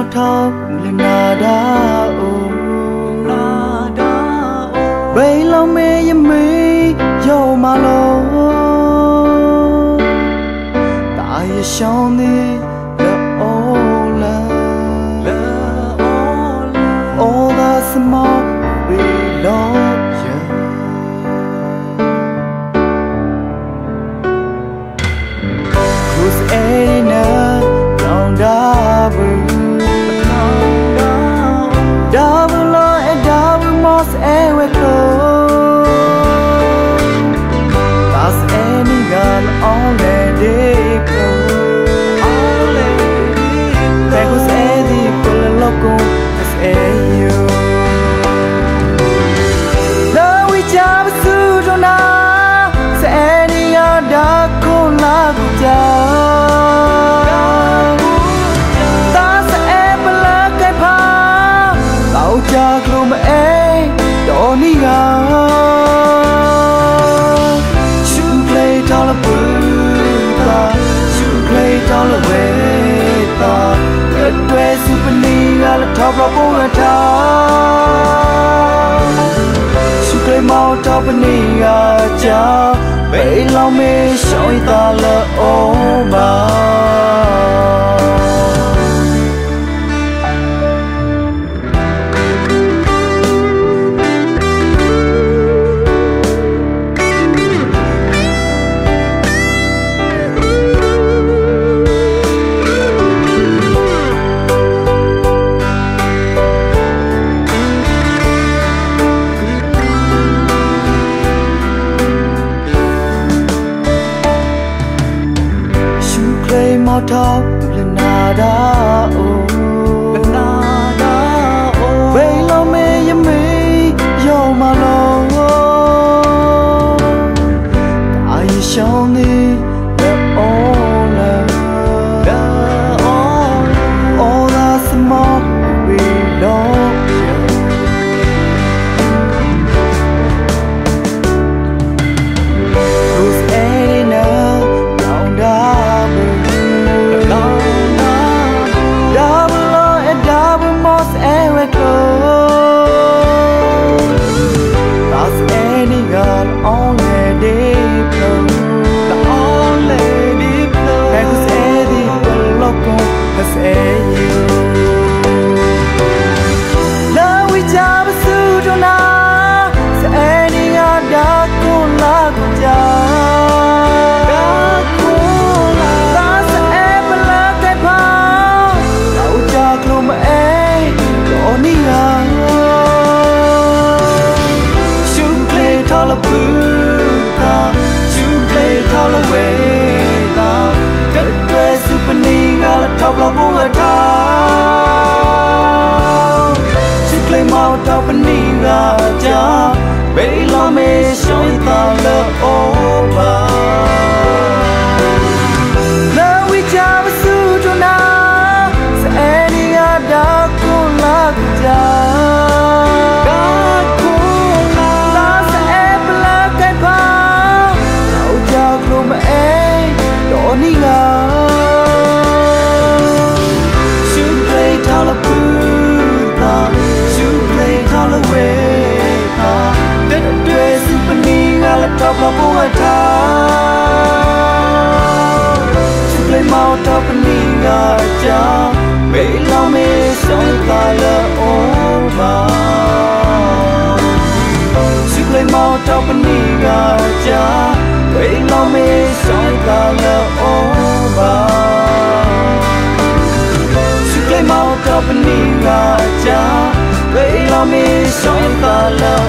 thao lên nada ô bay lâu mê yếm mê dâu mà lo tại sao đi lỡ ô la all the small we love you who's Edina down double law and double moss and we close that's any girl already close that was Eddie pull a loco that's you now we jump through the night say any other cool love cha krum e donia should play tall puta should play tall weta the dress supani ala top of ta should play mau top ni cha bay lao me soi ta la o ba mau thao lên nada ô bay lâu mê yếm mê dâu mà lo tại sao đi lỡ ô la all the small we love you who's Edina down top of the town should play mau top and nigga ja bay lo me soi ta la over now we jump through to now say any other cool la ja last apple cái pa đâu cha clum e đó nigga top of the town should play mau top and nigga ja bay lao me soi ta la over should play mau top and nigga ja bay lao me soi ta la over should play mau top and nigga ja bay lao me soi ta la